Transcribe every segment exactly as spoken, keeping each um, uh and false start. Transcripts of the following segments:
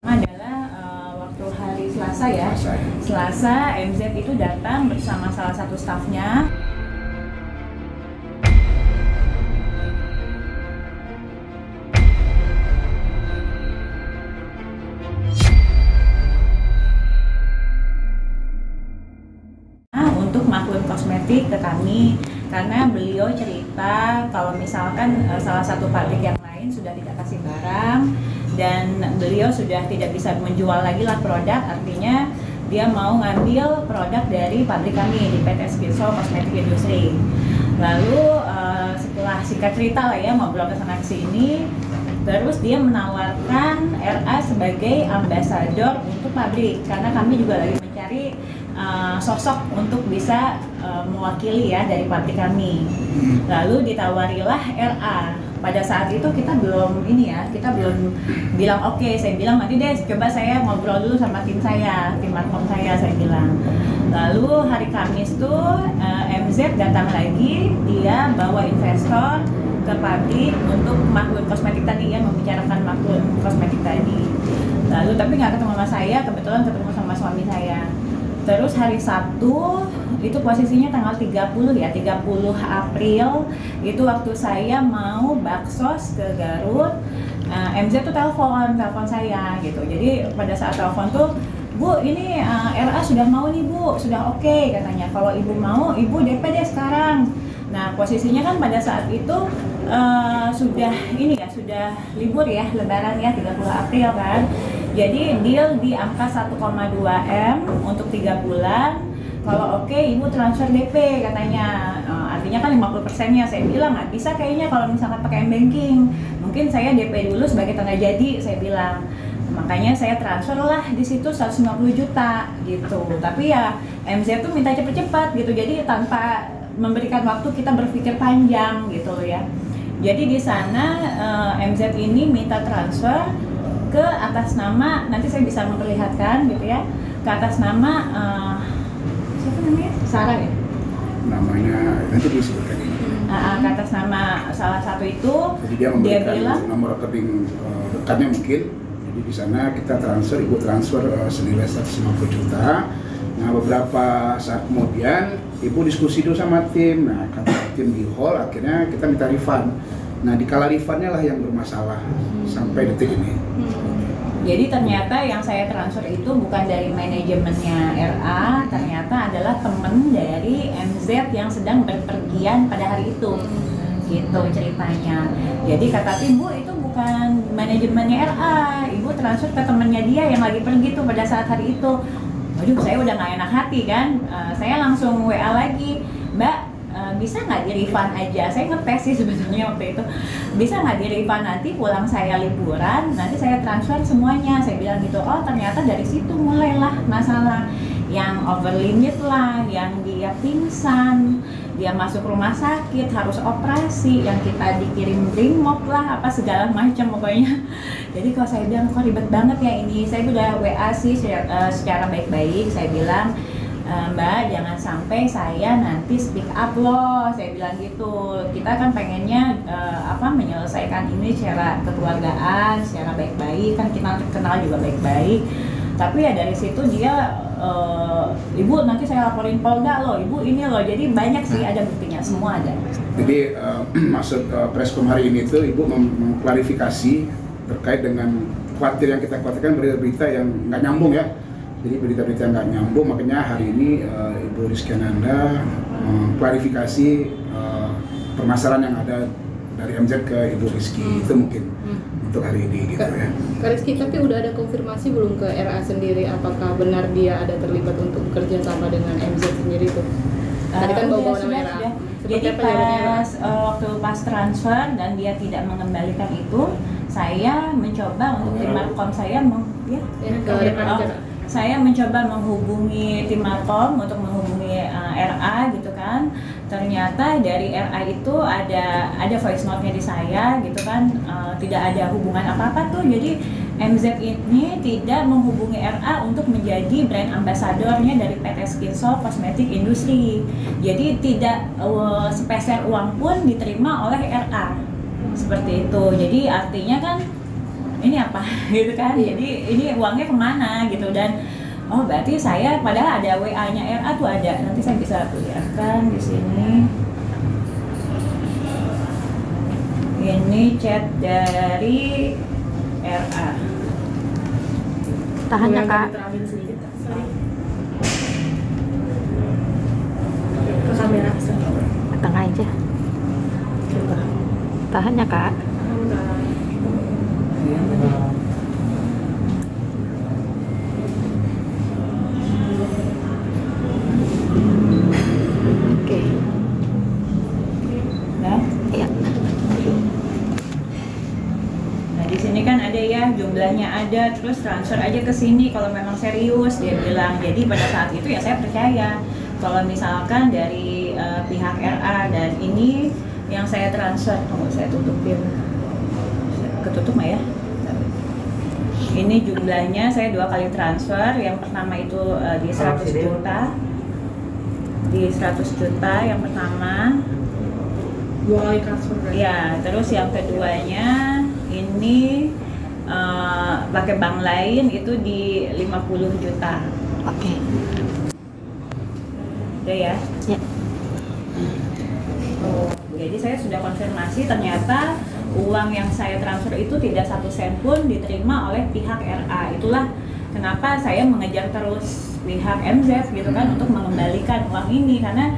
Adalah uh, waktu hari Selasa ya. Selasa. Selasa M Z itu datang bersama salah satu stafnya. Untuk Maklun Kosmetik ke kami, karena beliau cerita kalau misalkan uh, salah satu pabrik yang lain sudah tidak kasih barang dan beliau sudah tidak bisa menjual lagi lah produk, artinya dia mau ngambil produk dari pabrik kami di P T Skinsol Cosmetic Industry. Lalu uh, setelah singkat cerita lah ya, ngobrol ke sana ke sini, terus dia menawarkan R A sebagai ambasador untuk pabrik, karena kami juga lagi mencari uh, sosok untuk bisa uh, mewakili ya dari pabrik kami. Lalu ditawarilah R A. Pada saat itu kita belum ini ya, kita belum bilang oke, okay. Saya bilang nanti deh coba saya ngobrol dulu sama tim saya, tim markom saya, saya bilang. Lalu hari Kamis tuh uh, M Z datang lagi, dia bawa investor ke pabrik untuk Maklun Kosmetik tadi ya, membicarakan Maklun Kosmetik tadi. Lalu tapi nggak ketemu sama saya, kebetulan ketemu sama suami saya. Terus hari Sabtu itu posisinya tanggal tiga puluh ya, tiga puluh April itu waktu saya mau baksos ke Garut, uh, M Z tuh telepon, telepon saya gitu. Jadi pada saat telepon tuh, Bu, ini uh, R A sudah mau nih Bu, sudah oke okay, katanya. Kalau Ibu mau, Ibu D P deh sekarang. Nah posisinya kan pada saat itu uh, sudah ini ya, sudah libur ya, Lebaran ya, tiga puluh April kan. Jadi deal di angka satu koma dua M untuk tiga bulan. Kalau oke, okay, Ibu transfer D P katanya. Uh, artinya kan lima puluh persennya. Saya bilang nggak bisa kayaknya kalau misalkan pakai M-Banking. Mungkin saya D P dulu sebagai tanda jadi, saya bilang. Makanya saya transfer lah di situ seratus lima puluh juta gitu. Tapi ya M Z tuh minta cepet-cepet gitu. Jadi tanpa memberikan waktu kita berpikir panjang gitu ya. Jadi di sana uh, M Z ini minta transfer ke atas nama, nanti saya bisa memperlihatkan gitu ya, ke atas nama uh, siapa namanya? Sarah ya? Namanya nanti disebutkan ini. Uh, ke atas nama salah satu itu. Jadi dia memberikan dia bilang, nomor rekening uh, dekatnya mungkin. Jadi di sana kita transfer, Ibu transfer uh, senilai seratus lima puluh juta. Nah beberapa saat kemudian Ibu diskusi dulu sama tim. Nah kata tim di hall, akhirnya kita minta refund. Nah di kala refundnya lah yang bermasalah hmm. sampai detik ini. Hmm. Jadi ternyata yang saya transfer itu bukan dari manajemennya R A, ternyata adalah temen dari M Z yang sedang berpergian pada hari itu. Gitu ceritanya. Jadi kata tim, Bu, itu bukan manajemennya R A, Ibu transfer ke temennya dia yang lagi pergi tuh pada saat hari itu. Waduh, saya udah gak enak hati kan. Uh, saya langsung W A lagi, Mbak, uh, bisa nggak di refund aja? Saya ngetes sih sebetulnya waktu itu. Bisa nggak di refund, nanti pulang saya liburan, nanti saya transfer semuanya. Saya bilang gitu. Oh ternyata dari situ mulailah masalah, yang over limit lah, yang dia pingsan, dia masuk rumah sakit harus operasi, yang kita dikirim brimob lah, apa segala macam pokoknya. Jadi kalau saya bilang kok ribet banget ya ini, saya udah W A sih secara, secara baik-baik, saya bilang e, Mbak jangan sampai saya nanti speak up loh, saya bilang gitu. Kita kan pengennya uh, apa menyelesaikan ini secara kekeluargaan, secara baik-baik, kan kita kenal juga baik-baik. Tapi ya dari situ dia uh, Ibu nanti saya laporin Polda loh, Ibu ini loh. Jadi banyak sih, ada buktinya, semua ada. Jadi uh, maksud uh, presscom hari ini itu Ibu mem mengklarifikasi terkait dengan khawatir yang kita khawatirkan berita-berita yang nggak nyambung ya. Jadi berita-berita yang nggak nyambung, makanya hari ini uh, Ibu Rizky Ananda mengklarifikasi uh, permasalahan yang ada dari M Z ke Ibu Rizky. Hmm. Itu mungkin hmm. untuk hari ini gitu ya. Kak Rizky, tapi udah ada konfirmasi belum ke R A sendiri apakah benar dia ada terlibat untuk bekerja sama dengan M Z sendiri tuh? Tadi kan uh, bawa-bawa sudah, nama R A. sudah. Seperti Jadi pas uh, waktu pas transfer dan dia tidak mengembalikan itu, saya mencoba untuk tim markom saya meng, ya, ya, ke oh, saya mencoba menghubungi tim markom untuk menghubungi uh, R A gitu kan. Ternyata dari R A itu ada ada voice note-nya di saya gitu kan, uh, tidak ada hubungan apa-apa tuh. Jadi M Z ini tidak menghubungi R A untuk menjadi brand ambassadornya dari P T Skinsol Cosmetic Industry. Jadi tidak uh, sepeser uang pun diterima oleh R A. Seperti itu. Jadi artinya kan ini apa gitu kan. Jadi ini uangnya kemana gitu, dan oh berarti saya padahal ada W A-nya R A tuh ada. Nanti saya bisa lihatkan di sini. Ini chat dari R A. Tahannya Kak. Diterangin sedikit, Kak. Sorry. Ke kamera. Tengah aja. Tahannya Kak. Oke. Nah, Iya. nah di sini kan ada ya jumlahnya ada, terus transfer aja ke sini kalau memang serius dia bilang. Jadi pada saat itu ya saya percaya kalau misalkan dari uh, pihak R A, dan ini yang saya transfer, tunggu saya tutupin, ketutup nggak ya? Ini jumlahnya saya dua kali transfer. Yang pertama itu uh, di seratus juta, di seratus juta yang pertama. Dua kali transfer berarti. Ya, terus yang keduanya ini uh, pakai bank lain itu di lima puluh juta. Oke. Udah ya. Ya. Oh, jadi saya sudah konfirmasi, ternyata uang yang saya transfer itu tidak satu sen pun diterima oleh pihak R A. Itulah kenapa saya mengejar terus pihak M Z gitu kan untuk mengembalikan uang ini, karena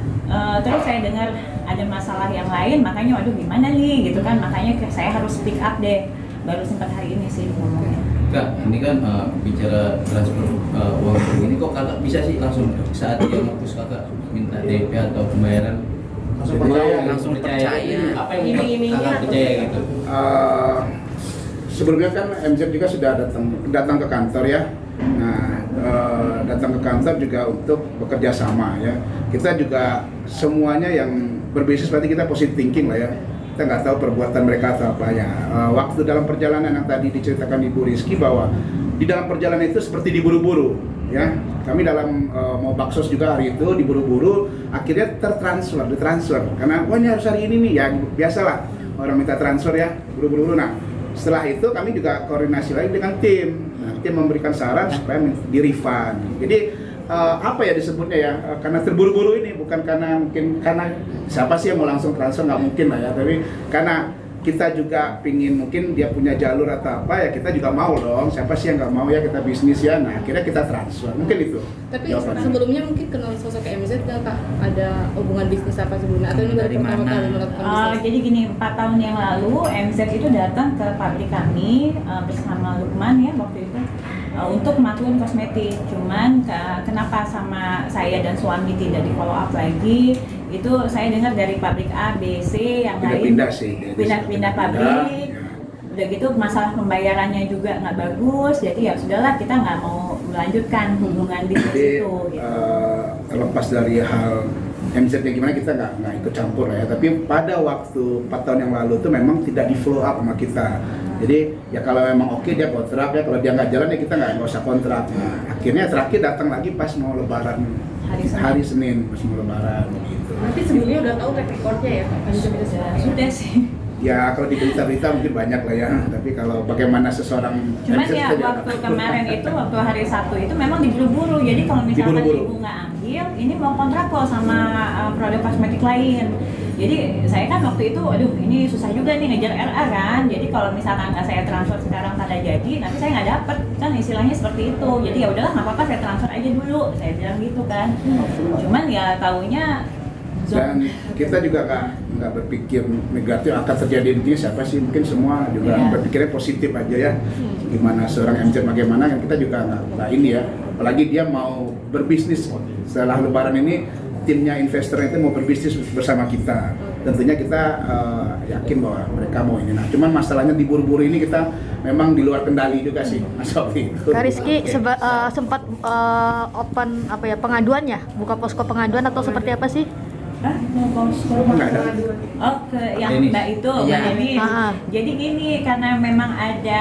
uh, terus saya dengar ada masalah yang lain, makanya waduh gimana nih gitu kan, makanya saya harus speak up deh. Baru sempat hari ini sih ngomongnya. Kak, ini kan uh, bicara transfer uh, uang ini kok kakak bisa sih langsung saat dia ngapus kakak minta D P atau pembayaran Langsung percaya. langsung percaya. Apa yang membuat Iming-imingnya kakak apa? percaya gitu? Uh, sebelumnya kan M Z juga sudah datang datang ke kantor ya. Nah, uh, datang ke kantor juga untuk bekerja sama ya. Kita juga semuanya yang berbisnis berarti kita positive thinking lah ya. Kita nggak tahu perbuatan mereka atau apa ya. Uh, waktu dalam perjalanan yang tadi diceritakan Ibu Rizky bahwa di dalam perjalanan itu seperti diburu-buru ya. Kami dalam uh, mau baksos juga hari itu diburu-buru, akhirnya tertransfer, ditransfer karena wah ini harus hari ini nih ya, biasalah orang minta transfer ya, buru-buru. Nah, setelah itu kami juga koordinasi lagi dengan tim. Nah, tim memberikan saran supaya di refund. Jadi uh, apa ya disebutnya ya, uh, karena terburu-buru ini, bukan karena mungkin karena siapa sih yang mau langsung transfer, nggak mungkin lah ya, tapi karena kita juga pingin mungkin dia punya jalur atau apa ya, kita juga mau dong, siapa sih yang nggak mau ya kita bisnis ya. Nah akhirnya kita transfer, mungkin itu. Tapi jawabannya. sebelumnya mungkin kenal sosok M Z nggak Kak? Ada hubungan bisnis apa sebelumnya? Atau ini baru Dari pertama mana? kali melakukan Uh, bisnis? jadi gini, empat tahun yang lalu M Z itu datang ke pabrik kami uh, bersama Lukman ya waktu itu uh, untuk melakukan kosmetik. Cuman ke- kenapa sama saya dan suami tidak di follow up lagi? Itu saya dengar dari pabrik A, B, C yang lain Pindah-pindah sih. pindah-pindah pabrik. Ya. Udah gitu masalah pembayarannya juga nggak bagus. Jadi ya sudahlah, kita nggak mau melanjutkan hubungan bisnis Jadi itu. Gitu. eh, terlepas dari hal M Z-nya gimana, kita nggak nggak ikut campur lah ya. Tapi pada waktu empat tahun yang lalu itu memang tidak di follow up sama kita. Jadi ya kalau memang oke dia kontrak ya, kalau dia nggak jalan ya kita nggak nggak usah kontrak. Nah, akhirnya terakhir datang lagi pas mau Lebaran Hari Senin. hari Senin pas mau Lebaran gitu. Berarti sebelumnya udah tahu track recordnya ya Kak? Bisa bisa Sudah, sudah sih. Ya kalau di berita-berita mungkin banyak lah ya. Tapi kalau bagaimana seseorang Cuman M Z ya itu dia- waktu kemarin itu, waktu hari Sabtu itu memang diburu-buru. Jadi kalau misalkan Diburu-buru. ibu nggak ambil, ini mau kontrak kok sama uh, produk kosmetik lain. Jadi saya kan waktu itu, aduh ini susah juga nih ngejar R A kan. Jadi kalau misalkan nggak saya transfer sekarang tanda jadi, nanti saya nggak dapet kan, istilahnya seperti itu. Jadi ya udahlah nggak apa-apa, saya transfer aja dulu. Saya bilang gitu kan. Cuman ya taunya dan kita juga nggak nggak berpikir negatif akan terjadi di sini, siapa sih, mungkin semua juga Iya. berpikirnya positif aja ya. Gimana seorang M Z bagaimana kan kita juga nggak nggak ini ya, apalagi dia mau berbisnis setelah Lebaran ini, timnya investor itu mau berbisnis bersama kita, tentunya kita eh, yakin bahwa mereka mau ini. Nah cuman masalahnya diburu-buru ini kita memang di luar kendali juga sih Mas Sofi. Kak Rizky Oke. seba- eh, sempat eh, open apa ya, pengaduan ya? Buka posko pengaduan atau seperti apa sih? ah mau posko. Nggak ada. Oke, yang Denis. Mbak itu, Mbak Iya. Denis. Ah. Jadi gini, karena memang ada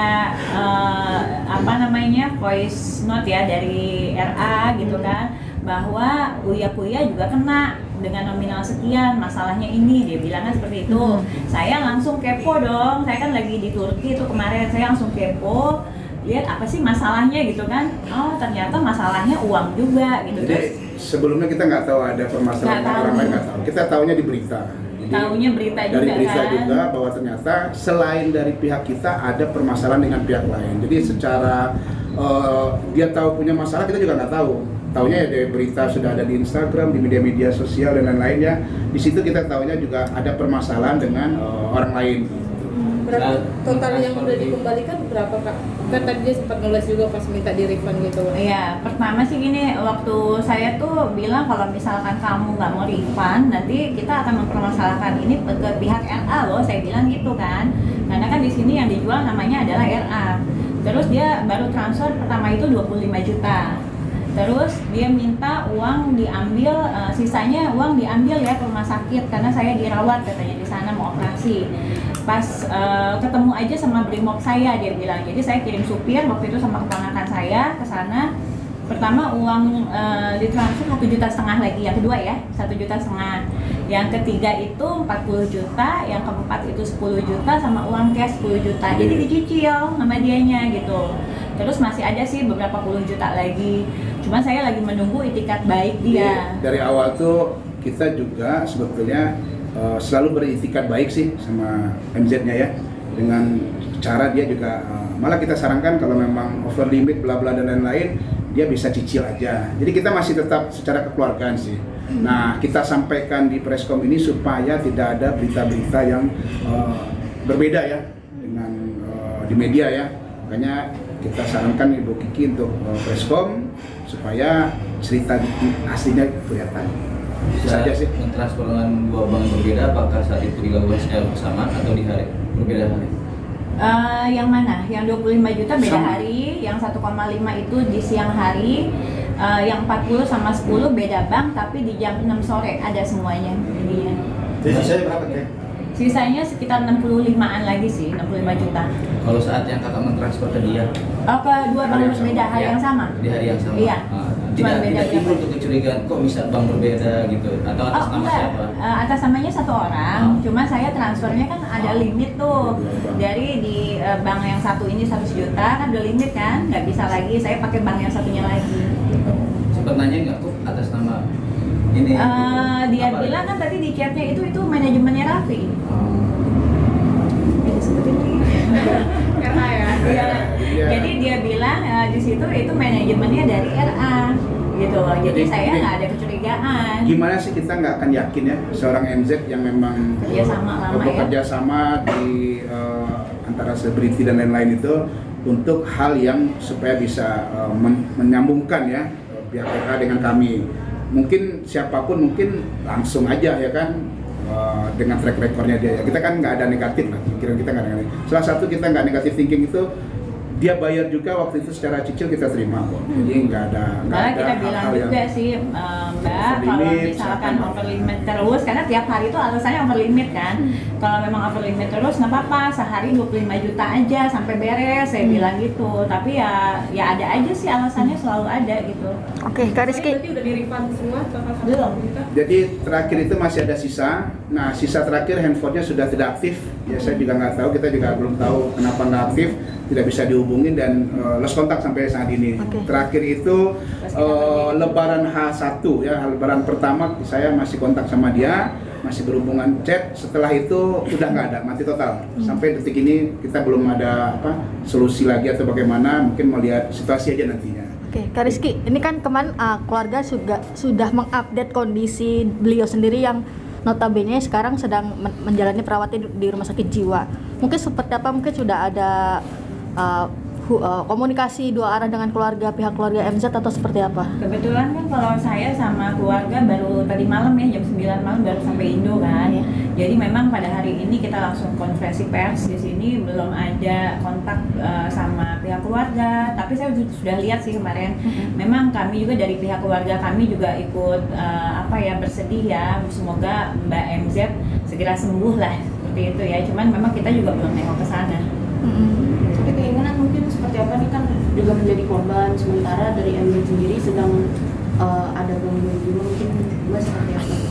eh, apa namanya voice note ya dari R A gitu kan, bahwa Uya Kuya juga kena dengan nominal sekian, masalahnya ini, dia bilangnya seperti itu. Hmm. Saya langsung kepo dong, saya kan lagi di Turki itu kemarin, saya langsung kepo, lihat apa sih masalahnya gitu kan. Oh ternyata masalahnya uang juga gitu. Jadi Terus sebelumnya kita nggak tahu ada permasalahan Nggak tahu. orang lain, nggak tahu. Kita tahunya di berita. Jadi, Taunya berita dari juga berita kan. juga bahwa ternyata selain dari pihak kita ada permasalahan dengan pihak lain. Jadi secara uh, dia tahu punya masalah, kita juga nggak tahu. Taunya ya dari berita sudah ada di Instagram, di media-media sosial dan lain-lainnya. Di situ kita tahunya juga ada permasalahan dengan uh, orang lain. Berapa Nah, total yang transfer udah di- dikembalikan berapa kak? Kan tadi dia sempat nulis juga pas minta di refund gitu. Iya, pertama sih gini, waktu saya tuh bilang kalau misalkan kamu nggak mau refund, nanti kita akan mempermasalahkan ini ke pihak R A loh, saya bilang gitu kan. Karena kan di sini yang dijual namanya adalah R A. Terus dia baru transfer pertama itu dua puluh lima juta. Terus dia minta uang diambil, uh, sisanya uang diambil ya ke rumah sakit karena saya dirawat katanya di sana mau operasi. Pas uh, ketemu aja sama brimob saya dia bilang. Jadi saya kirim supir waktu itu sama keponakan saya ke sana. Pertama uang uh, ditransfer satu juta setengah lagi, yang kedua ya satu juta setengah. Yang ketiga itu empat puluh juta, yang keempat itu sepuluh juta sama uang cash sepuluh juta. Jadi dicicil sama dianya gitu. Terus masih ada sih beberapa puluh juta lagi. Cuman saya lagi menunggu itikat baik dia. Jadi, dari awal tuh kita juga sebetulnya uh, selalu beritikat baik sih sama M Z-nya ya, dengan cara dia juga uh, malah kita sarankan kalau memang over limit bla bla dan lain-lain dia bisa cicil aja. Jadi kita masih tetap secara kekeluargaan sih. Nah kita sampaikan di Preskom ini supaya tidak ada berita-berita yang uh, berbeda ya dengan uh, di media ya. Makanya kita sarankan Ibu Kiki untuk uh, Preskom supaya cerita aslinya kelihatan. Itu Saat saja sih. mentransfer dengan dua bank berbeda, apakah saat itu dilakukan secara bersama atau di hari berbeda hari? Uh, yang mana? Yang dua puluh lima juta beda Sama. hari, yang satu koma lima itu di siang hari, uh, yang empat puluh sama sepuluh beda bank tapi di jam enam sore ada semuanya jadinya. Jadi saya berapa ya? Sisanya sekitar enam puluh limaan lagi sih, enam puluh lima juta. Kalau saat yang kakak mentransfer ke dia Oh, ke dua bank Hari yang berbeda hari Ya, yang sama? di hari yang sama. Iya. Ah, Cuma tidak beda tidak timbul berapa? tuh kecurigaan kok bisa bank berbeda gitu atau atas Oh nama enggak, siapa? Eh, atas namanya satu orang, Oh. cuma saya transfernya kan ada Oh. limit tuh. Dari di eh, bank yang satu ini seratus juta kan ada limit kan, nggak bisa lagi, saya pakai bank yang satunya lagi. Sempat nanya nggak kok atas nama ini? Eh, dia apa? bilang kan tadi di chatnya itu itu manajemennya Raffi. Oh. Jadi seperti itu. R A ya. Iya. Iya. Jadi dia bilang eh, di situ itu manajemennya dari R A gitu. Jadi, Jadi, saya ini- nggak ada kecurigaan. Gimana sih kita nggak akan yakin ya seorang M Z yang memang Kerja sama uh, lama ya. bekerja sama di uh, antara selebriti dan lain-lain itu untuk hal yang supaya bisa uh, men- menyambungkan ya uh, pihak R A dengan kami. Mungkin siapapun mungkin langsung aja ya kan uh, dengan track recordnya dia. Kita kan nggak ada negatif lah, pikiran kita nggak ada negatif. Salah satu kita nggak negatif thinking itu dia bayar juga waktu itu secara cicil kita terima kok. Jadi nggak ada nggak Malah ada kita bilang hal-hal juga yang sih, eh, Mbak, over kalau limit, misalkan misalkan. over limit terus, karena tiap hari itu alasannya over limit kan. Kalau memang over limit terus nggak apa-apa, sehari dua puluh lima juta aja sampai beres, saya bilang gitu. Tapi ya ya ada aja sih alasannya, selalu ada gitu. Oke, Kak Rizky. Berarti udah di refund semua kakak kakak Belum. kita? Jadi terakhir itu masih ada sisa. Nah sisa terakhir handphonenya sudah tidak aktif. Ya saya juga nggak tahu, kita juga belum tahu kenapa nggak aktif, tidak bisa dihubungin dan uh, lost kontak sampai saat ini. Oke. Terakhir itu uh, Lebaran H satu ya, Lebaran pertama saya masih kontak sama dia, masih berhubungan chat. Setelah itu udah nggak ada, mati total. Sampai detik ini kita belum ada apa solusi lagi atau bagaimana. Mungkin melihat situasi aja nantinya. Oke, Kak Rizky, ini kan kemarin uh, keluarga juga sudah mengupdate kondisi beliau sendiri yang notabene sekarang sedang men- menjalani perawatan di, di rumah sakit jiwa. Mungkin seperti apa? Mungkin sudah ada uh, hu- uh, komunikasi dua arah dengan keluarga, pihak keluarga M Z atau seperti apa? Kebetulan kan kalau saya sama keluarga baru tadi malam ya, jam sembilan malam baru sampai Indo kan. Iya. Jadi memang pada hari ini kita langsung konferensi pers di sini, belum ada kontak uh, sama pihak keluarga. Tapi saya sudah- sudah lihat sih kemarin. Memang kami juga dari pihak keluarga kami juga ikut uh, apa ya bersedih ya. Semoga Mbak M Z segera sembuh lah seperti itu ya. Cuman memang kita juga belum nengok ke sana. Mm-mm. Tapi keinginan mungkin seperti apa nih, kan juga menjadi korban, sementara dari M Z sendiri sedang eh, ada gangguan jiwa, mungkin Mbak seperti apa?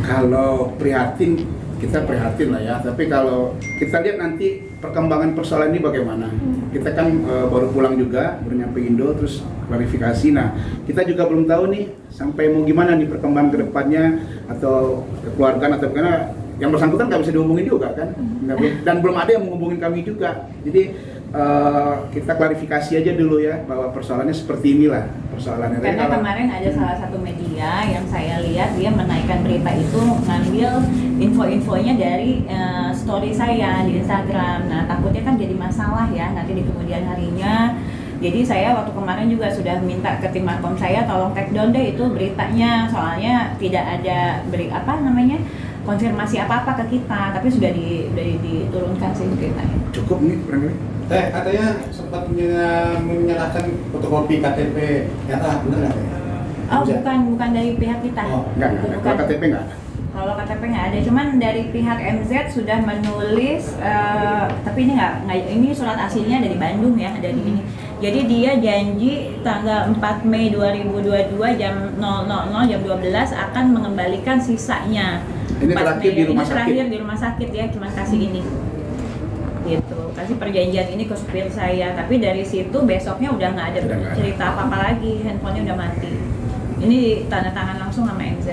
Kalau prihatin, kita prihatin lah ya. Tapi kalau kita lihat nanti perkembangan persoalan ini bagaimana. Kita kan e, baru pulang juga, baru nyampe Indo, terus klarifikasi. Nah, kita juga belum tahu nih sampai mau gimana nih perkembangan kedepannya atau kekeluargaan atau karena yang bersangkutan nggak bisa dihubungin juga kan, nggak, dan belum ada yang menghubungin kami juga. Jadi Uh, kita klarifikasi aja dulu ya bahwa persoalannya seperti inilah persoalannya. Karena kalau, kemarin ada salah satu media yang saya lihat dia menaikkan berita itu ngambil info-infonya dari uh, story saya di Instagram. Nah takutnya kan jadi masalah ya nanti di kemudian harinya. Jadi saya waktu kemarin juga sudah minta ke tim markom saya tolong take down deh itu beritanya, soalnya tidak ada beri apa namanya konfirmasi apa-apa ke kita, tapi sudah di, di, diturunkan sih beritanya. Cukup nih barangkali. Eh, katanya sempat menyerahkan fotokopi K T P R A, benar nggak? Oh, bukan bukan dari pihak kita. Oh, Enggak, enggak ada. Bukan. Kalau K T P enggak ada. Kalau K T P nggak ada, cuman dari pihak M Z sudah menulis, uh, tapi ini nggak, nggak, ini surat aslinya ada di Bandung ya, ada di ini. Jadi dia janji tanggal empat Mei dua ribu dua puluh dua jam nol nol nol jam dua belas akan mengembalikan sisanya. Ini terakhir di rumah ini sakit. terakhir di rumah sakit ya, cuman kasih ini. Gitu, kasih perjanjian ini ke supir saya, tapi dari situ besoknya udah nggak ada Udah nggak ada. cerita apa-apa lagi, handphonenya udah mati. Ini tanda tangan langsung sama M Z.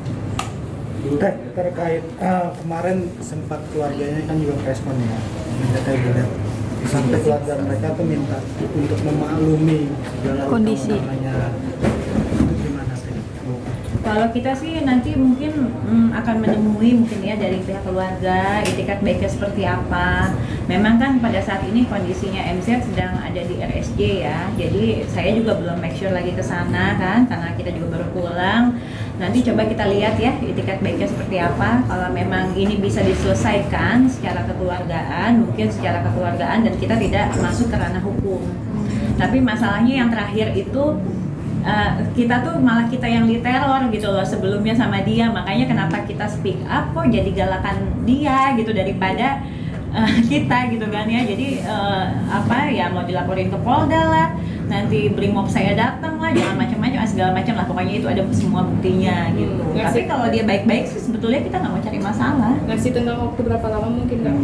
Teh, terkait uh, kemarin sempat keluarganya kan juga respon ya, minta teh bulat. Sampai keluarga mereka tuh minta untuk memaklumi segala Kondisi. namanya. Itu gimana teh? Kalau kita sih nanti mungkin mm, akan menemui mungkin ya dari pihak keluarga itikat baiknya seperti apa. Memang kan pada saat ini kondisinya M Z sedang ada di R S J ya. Jadi saya juga belum make sure lagi ke sana kan karena kita juga baru pulang. Nanti coba kita lihat ya itikat baiknya seperti apa. Kalau memang ini bisa diselesaikan secara kekeluargaan, mungkin secara kekeluargaan dan kita tidak masuk ke ranah hukum. Tapi masalahnya yang terakhir itu Uh, kita tuh malah kita yang diteror gitu loh sebelumnya sama dia, makanya kenapa kita speak up kok jadi galakan dia gitu daripada uh, kita gitu kan ya. Jadi uh, apa ya mau dilaporin ke Polda lah, nanti Brimob saya datang lah, jangan macam-macam segala macam lah, pokoknya itu ada semua buktinya gitu. Hmm, Tapi kalau dia baik-baik sih sebetulnya kita nggak mau cari masalah. Ngasih tenggang waktu berapa lama mungkin nggak?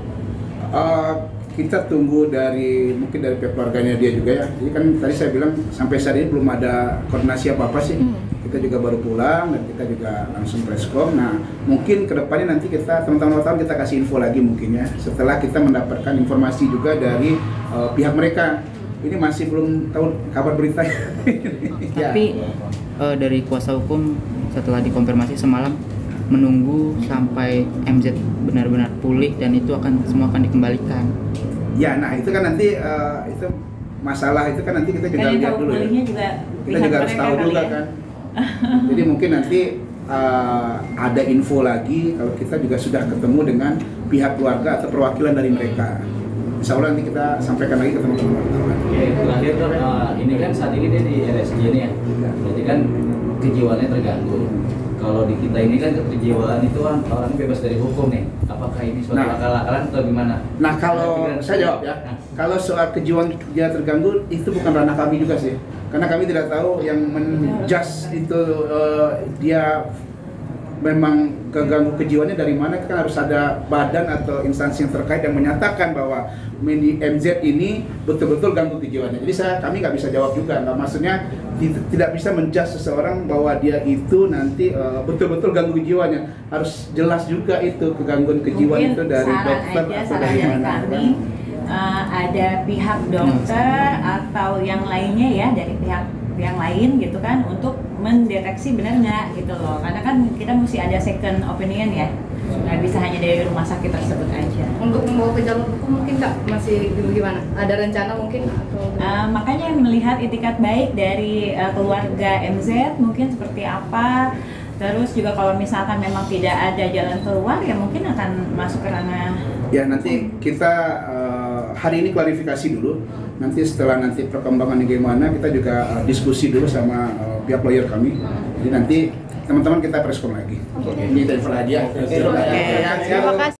Uh, kita tunggu dari mungkin dari pihak keluarganya dia juga ya. Jadi kan tadi saya bilang sampai saat ini belum ada koordinasi apa-apa sih. Hmm. Kita juga baru pulang dan kita juga langsung presscom. Nah mungkin kedepannya nanti kita teman-teman wartawan kita kasih info lagi mungkin ya. Setelah kita mendapatkan informasi juga dari uh, pihak mereka. Ini masih belum tahu kabar berita. Tapi uh, dari kuasa hukum setelah dikonfirmasi semalam menunggu sampai M Z benar-benar pulih dan itu akan semua akan dikembalikan. Ya, nah itu kan nanti uh, itu masalah itu kan nanti kita juga Kan yang lihat tahu dulu ya. pulihnya juga Kita pihak juga harus mereka tahu kali juga ya. kan. Jadi mungkin nanti uh, ada info lagi kalau kita juga sudah ketemu dengan pihak keluarga atau perwakilan dari mereka. Insya Allah nanti kita sampaikan lagi ke teman-teman wartawan. Oke, terakhir dok, uh, ini kan saat ini dia di R S J nih ya, berarti kan kejiwaannya terganggu. Kalau di kita ini kan kejiwaan itu kan orang bebas dari hukum nih. Apakah ini suatu Nah. akal-akalan atau gimana? Nah kalau Nah, saya jawab ya, Nah. kalau soal kejiwaan dia terganggu itu bukan ranah kami juga sih, karena kami tidak tahu yang menjudge itu uh, dia memang keganggu kejiwaannya dari mana. Kan harus ada badan atau instansi yang terkait yang menyatakan bahwa M Z ini betul-betul ganggu kejiwaannya. Jadi saya kami nggak bisa jawab juga, nggak maksudnya tidak bisa menjudge seseorang bahwa dia itu nanti uh, betul-betul ganggu kejiwaannya. Harus jelas juga itu kegangguan kejiwaan Mungkin itu dari saran dokter aja, atau saran dari dari mana. kami uh, ada pihak dokter atau yang lainnya ya dari pihak yang lain gitu kan untuk mendeteksi benar nggak gitu loh, karena kan kita mesti ada second opinion ya, nggak bisa hanya dari rumah sakit tersebut aja. Untuk membawa ke jalur hukum mungkin nggak, masih gimana? Ada rencana mungkin atau? Uh, makanya melihat itikat baik dari uh, keluarga M Z mungkin seperti apa. Terus juga kalau misalkan memang tidak ada jalan keluar ya mungkin akan masuk ke ranah. Ya nanti kita uh, hari ini klarifikasi dulu. Nanti setelah nanti perkembangannya gimana kita juga uh, diskusi dulu sama uh, pihak lawyer kami. Jadi nanti teman-teman kita presscom lagi. Ini info hadiah. Terima kasih.